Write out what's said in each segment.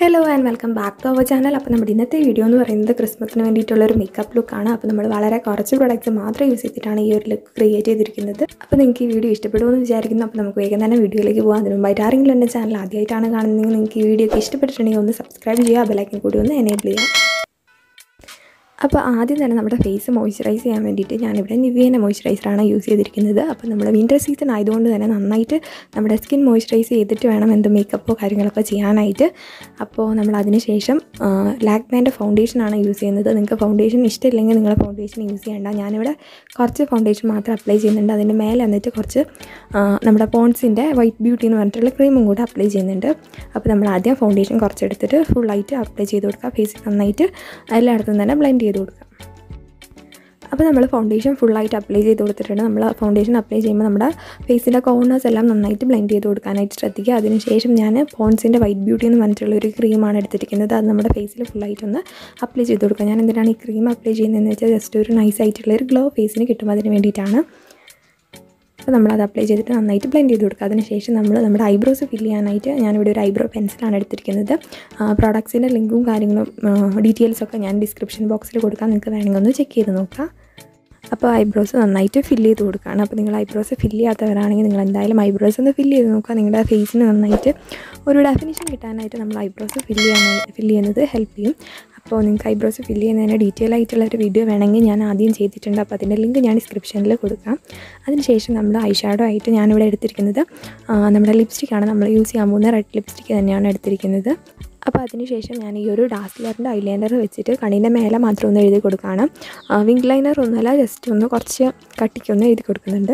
Hello and welcome back to our channel. അപ്പോൾ നമ്മുടെ ഇന്നത്തെ വീഡിയോ എന്ന് പറയുന്നത് ക്രിസ്മസിന് വേണ്ടിയിട്ടുള്ള ഒരു മേക്കപ്പ് ലുക്ക് ആണ്. അപ്പോൾ നമ്മൾ വളരെ കുറച്ച് പ്രോഡക്റ്റ്സ് മാത്രം യൂസ് ചെയ്തിട്ടാണ് ഈ ഒരു ലുക്ക് ക്രിയേറ്റ് ചെയ്തിരിക്കുന്നത്. അപ്പോൾ നിങ്ങൾക്ക് ഈ വീഡിയോ ഇഷ്ടപ്പെടുമെന്ന് വിചാരിക്കുന്നു. അപ്പോൾ നമുക്ക് വേഗം തന്നെ വീഡിയോയിലേക്ക് പോകാം. അതിന് മുമ്പായിട്ട് ആരെങ്കിലും എൻ്റെ ചാനൽ ആദ്യമായിട്ടാണ് കാണുന്നതെങ്കിൽ നിങ്ങൾക്ക് ഈ വീഡിയോ ഇഷ്ടപ്പെട്ടിട്ടുണ്ടെങ്കിൽ ഒന്ന് സബ്സ്ക്രൈബ് ചെയ്യുക, ബെൽ ഐക്കൺ കൂടി ഒന്ന് എനേബിൾ ചെയ്യുക. അപ്പോൾ ആദ്യം തന്നെ നമ്മുടെ ഫേസ് മോയ്സ്ചറൈസ് ചെയ്യാൻ വേണ്ടിയിട്ട് ഞാനിവിടെ നിവിയൻ്റെ മോയ്സ്ചറൈസറാണ് യൂസ് ചെയ്തിരിക്കുന്നത്. അപ്പോൾ നമ്മുടെ വിൻ്റർ സീസൺ ആയതുകൊണ്ട് തന്നെ നന്നായിട്ട് നമ്മുടെ സ്കിൻ മോയ്സ്ചറൈസ് ചെയ്തിട്ട് വേണം എന്ത് മേക്കപ്പോ കാര്യങ്ങളൊക്കെ ചെയ്യാനായിട്ട്. അപ്പോൾ നമ്മൾ അതിന് ശേഷം ലാക്മേൻ്റെ ഫൗണ്ടേഷനാണ് യൂസ് ചെയ്യുന്നത്. നിങ്ങൾക്ക് ഫൗണ്ടേഷൻ ഇഷ്ടമില്ലെങ്കിൽ നിങ്ങൾ ഫൗണ്ടേഷൻ യൂസ് ചെയ്യേണ്ട. ഞാനിവിടെ കുറച്ച് ഫൗണ്ടേഷൻ മാത്രം അപ്ലൈ ചെയ്യുന്നുണ്ട്. അതിൻ്റെ മേലെ എന്നിട്ട് കുറച്ച് നമ്മുടെ പോൺസിൻ്റെ വൈറ്റ് ബ്യൂട്ടി എന്ന് പറഞ്ഞിട്ടുള്ള ക്രീമും കൂടെ അപ്ലൈ ചെയ്യുന്നുണ്ട്. അപ്പോൾ നമ്മൾ ആദ്യം ഫൗണ്ടേഷൻ കുറച്ചെടുത്തിട്ട് ഫുള്ളായിട്ട് അപ്ലൈ ചെയ്ത് കൊടുക്കുക. ഫേസിൽ നന്നായിട്ട് എല്ലായിടത്തും തന്നെ ബ്ലെൻഡ് ചെയ്ത് കൊടുക്കുക. അപ്പോൾ നമ്മൾ ഫൗണ്ടേഷൻ ഫുള്ളായിട്ട് അപ്ലൈ ചെയ്ത് കൊടുത്തിട്ടുണ്ട്. നമ്മൾ ഫൗണ്ടേഷൻ അപ്ലൈ ചെയ്യുമ്പോൾ നമ്മുടെ ഫേസിൻ്റെ കോർണേഴ്സ് എല്ലാം നന്നായിട്ട് ബ്ലെൻഡ് ചെയ്ത് കൊടുക്കാനായിട്ട് ശ്രദ്ധിക്കുക. അതിനുശേഷം ഞാൻ പോൺസിൻ്റെ വൈറ്റ് ബ്യൂട്ടി എന്ന് പറഞ്ഞിട്ടുള്ള ഒരു ക്രീമാണ് എടുത്തിരിക്കുന്നത്. അത് നമ്മുടെ ഫേസിൽ ഫുള്ളായിട്ടൊന്ന് അപ്ലൈ ചെയ്ത് കൊടുക്കുക. ഞാൻ എന്തിനാണ് ഈ ക്രീം അപ്ലൈ ചെയ്യുന്നതെന്ന് വെച്ചാൽ ജസ്റ്റ് ഒരു നൈസ് ആയിട്ടുള്ളൊരു ഗ്ലോ ഫേസിന് കിട്ടും, അതിന് വേണ്ടിയിട്ടാണ്. അപ്പോൾ നമ്മളത് അപ്ലൈ ചെയ്തിട്ട് നന്നായിട്ട് ബ്ലെൻഡ് ചെയ്ത് കൊടുക്കുക. അതിനുശേഷം നമ്മൾ നമ്മുടെ ഐബ്രോസ് ഫില്ല് ചെയ്യാനായിട്ട് ഞാനിവിടെ ഒരു ഐബ്രോ പെൻസിലാണ് എടുത്തിരിക്കുന്നത്. പ്രോഡക്ട്സിൻ്റെ ലിങ്കും കാര്യങ്ങളും ഡീറ്റെയിൽസൊക്കെ ഞാൻ ഡിസ്ക്രിപ്ഷൻ ബോക്സിൽ കൊടുക്കാം, നിങ്ങൾക്ക് വേണമെങ്കിൽ ഒന്ന് ചെക്ക് ചെയ്ത് നോക്കാം. അപ്പോൾ ഐബ്രോസ് നന്നായിട്ട് ഫില്ല് ചെയ്ത് കൊടുക്കുകയാണ്. അപ്പോൾ നിങ്ങൾ ഐബ്രോസ് ഫില്ല് ചെയ്യാത്തവരാണെങ്കിൽ നിങ്ങൾ എന്തായാലും ഐബ്രോസ് ഒന്ന് ഫില്ല് ചെയ്ത് നോക്കുക. നിങ്ങളുടെ ഫേസിന് നന്നായിട്ട് ഒരു ഡെഫിനിഷൻ കിട്ടാനായിട്ട് നമ്മൾ ഐബ്രോസ് ഫില്ല് ചെയ്യുന്നത് ഹെൽപ്പ് ചെയ്യും. അപ്പോൾ നിങ്ങൾക്ക് ഐബ്രോസ് ഫില്ല് ചെയ്യുന്നതിന് ഡീറ്റെയിൽ ആയിട്ടുള്ളൊരു വീഡിയോ വേണമെങ്കിൽ ഞാൻ ആദ്യം ചെയ്തിട്ടുണ്ട്. അപ്പോൾ അതിൻ്റെ ലിങ്ക് ഞാൻ ഡിസ്ക്രിപ്ഷനിൽ കൊടുക്കാം. അതിനുശേഷം നമ്മൾ ഐ ഷാഡോ ആയിട്ട് ഞാനിവിടെ എടുത്തിരിക്കുന്നത് നമ്മുടെ ലിപ്സ്റ്റിക്കാണ്. നമ്മൾ യൂസ് ചെയ്യാൻ പോകുന്ന റെഡ് ലിപ്സ്റ്റിക്ക് തന്നെയാണ് എടുത്തിരിക്കുന്നത്. അപ്പോൾ അതിനുശേഷം ഞാൻ ഈ ഒരു ഡാസ്ലറിൻ്റെ ഐലൈനർ വെച്ചിട്ട് കണ്ണിൻ്റെ മേലെ മാത്രം ഒന്ന് എഴുതി കൊടുക്കുകയാണ്. വിങ് ലൈനർ ഒന്നുമല്ല, ജസ്റ്റ് ഒന്ന് കുറച്ച് കട്ടിക്കൊന്ന് എഴുതി കൊടുക്കുന്നുണ്ട്.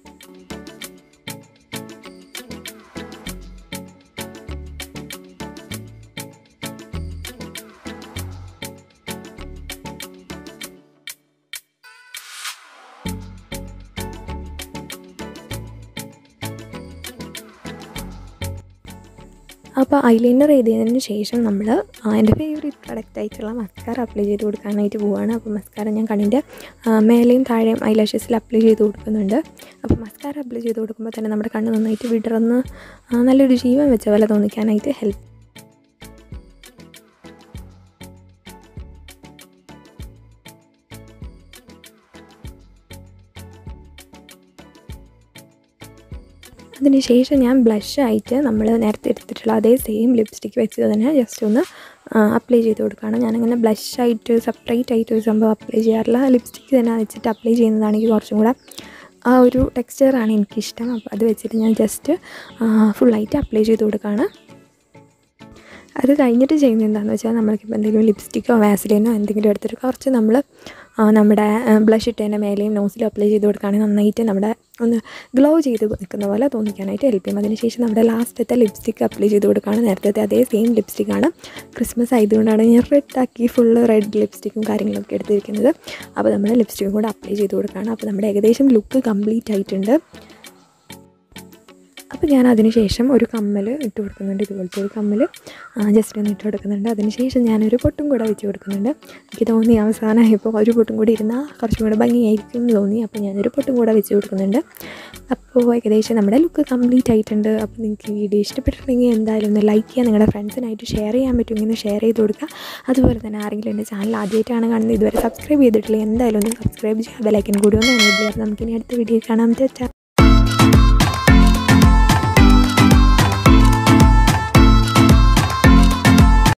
അപ്പോൾ ഐലൈനർ എഴുതിയതിന് ശേഷം നമ്മൾ എൻ്റെ ഫേവറേറ്റ് പ്രൊഡക്റ്റ് ആയിട്ടുള്ള മസ്കാര അപ്ലൈ ചെയ്ത് കൊടുക്കാനായിട്ട് പോവുകയാണ്. അപ്പോൾ മസ്കാര ഞാൻ കണ്ണിൻ്റെ മേലെയും താഴെയും ഐലാഷസിൽ അപ്ലൈ ചെയ്ത് കൊടുക്കുന്നുണ്ട്. അപ്പോൾ മസ്കാര അപ്ലൈ ചെയ്ത് കൊടുക്കുമ്പോൾ തന്നെ നമ്മുടെ കണ്ണ് നന്നായിട്ട് വിടർന്ന് നല്ലൊരു ജീവൻ വെച്ച പോലെ തോന്നിക്കാനായിട്ട് ഹെൽപ്പ്. അതിനുശേഷം ഞാൻ ബ്ലഷായിട്ട് നമ്മൾ നേരത്തെ എടുത്തിട്ടുള്ള അതേ സെയിം ലിപ്സ്റ്റിക്ക് വെച്ച് തന്നെ ജസ്റ്റ് ഒന്ന് അപ്ലൈ ചെയ്ത് കൊടുക്കുകയാണ്. ഞാനങ്ങനെ ബ്ലഷായിട്ട് സെപ്പറേറ്റ് ആയിട്ട് ഒരു സംഭവം അപ്ലൈ ചെയ്യാറില്ല. ലിപ്സ്റ്റിക്ക് തന്നെ വെച്ചിട്ട് അപ്ലൈ ചെയ്യുന്നതാണ് എനിക്ക് കുറച്ചും കൂടെ ആ ഒരു ടെക്സ്ചറാണ് എനിക്കിഷ്ടം. അപ്പോൾ അത് വെച്ചിട്ട് ഞാൻ ജസ്റ്റ് ഫുള്ളായിട്ട് അപ്ലൈ ചെയ്ത് കൊടുക്കുകയാണ്. അത് കഴിഞ്ഞിട്ട് ചെയ്യുന്നത് എന്താണെന്ന് വെച്ചാൽ നമ്മൾക്കിപ്പോൾ എന്തെങ്കിലും ലിപ്സ്റ്റിക്കോ വാസലിനോ എന്തെങ്കിലും എടുത്തിട്ട് കുറച്ച് നമ്മൾ നമ്മുടെ ബ്ലഷ് ഇട്ടതിൻ്റെ മേലെയും നോസിലും അപ്ലൈ ചെയ്ത് കൊടുക്കുകയാണെങ്കിൽ നന്നായിട്ട് നമ്മുടെ ഒന്ന് ഗ്ലോ ചെയ്ത് നിൽക്കുന്ന പോലെ തോന്നിക്കാനായിട്ട് ഹെൽപ്പ് ചെയ്യും. അതിനുശേഷം നമ്മുടെ ലാസ്റ്റത്തെ ലിപ്സ്റ്റിക്ക് അപ്ലൈ ചെയ്ത് കൊടുക്കുകയാണ്. നേരത്തെ അതേ സെയിം ലിപ്സ്റ്റിക്കാണ്. ക്രിസ്മസ് ആയതുകൊണ്ടാണ് ഞാൻ റെഡാക്കി ഫുള്ള് റെഡ് ലിപ്സ്റ്റിക്കും കാര്യങ്ങളൊക്കെ എടുത്തിരിക്കുന്നത്. അപ്പോൾ നമ്മൾ ലിപ്സ്റ്റിക്കും കൂടെ അപ്ലൈ ചെയ്ത് കൊടുക്കുകയാണ്. അപ്പോൾ നമ്മുടെ ഏകദേശം ലുക്ക് കംപ്ലീറ്റ് ആയിട്ടുണ്ട്. അപ്പോൾ ഞാൻ അതിന് ശേഷം ഒരു കമ്മൽ ഇട്ട് കൊടുക്കുന്നുണ്ട്. ഇതുപോലത്തെ ഒരു കമ്മൽ ജസ്റ്റ് ഒന്ന് ഇട്ട് കൊടുക്കുന്നുണ്ട്. അതിനുശേഷം ഞാനൊരു പൊട്ടും കൂടെ വെച്ച് കൊടുക്കുന്നുണ്ട്. എനിക്ക് തോന്നി അവസാനമായപ്പോൾ ഒരു പൊട്ടും കൂടി ഇരുന്നാൽ കുറച്ചും കൂടെ ഭംഗിയായിരിക്കും എന്ന് തോന്നി. അപ്പോൾ ഞാനൊരു പൊട്ടും കൂടെ വെച്ച് കൊടുക്കുന്നുണ്ട്. അപ്പോൾ ഏകദേശം നമ്മുടെ ലുക്ക് കംപ്ലീറ്റ് ആയിട്ടുണ്ട്. അപ്പോൾ നിങ്ങൾക്ക് ഈ വീഡിയോ ഇഷ്ടപ്പെട്ടിട്ടുണ്ടെങ്കിൽ എന്തായാലും ഒന്ന് ലൈക്ക് ചെയ്യുക, നിങ്ങളുടെ ഫ്രണ്ട്സിനായിട്ട് ഷെയർ ചെയ്യാൻ പറ്റുമെങ്കിൽ ഷെയർ ചെയ്ത് കൊടുക്കുക. അതുപോലെ തന്നെ ആരെങ്കിലും എൻ്റെ ചാനൽ ആദ്യമായിട്ടാണ് കാണുന്നത്, ഇതുവരെ സബ്സ്ക്രൈബ് ചെയ്തിട്ടില്ല, എന്തായാലും ഒന്ന് സബ്സ്ക്രൈബ് ചെയ്യുക, ബെൽ ഐക്കൺ കൂടി ഒന്ന് എനേബിൾ ചെയ്യുക. നമുക്കിനി അടുത്ത വീഡിയോ കാണാം.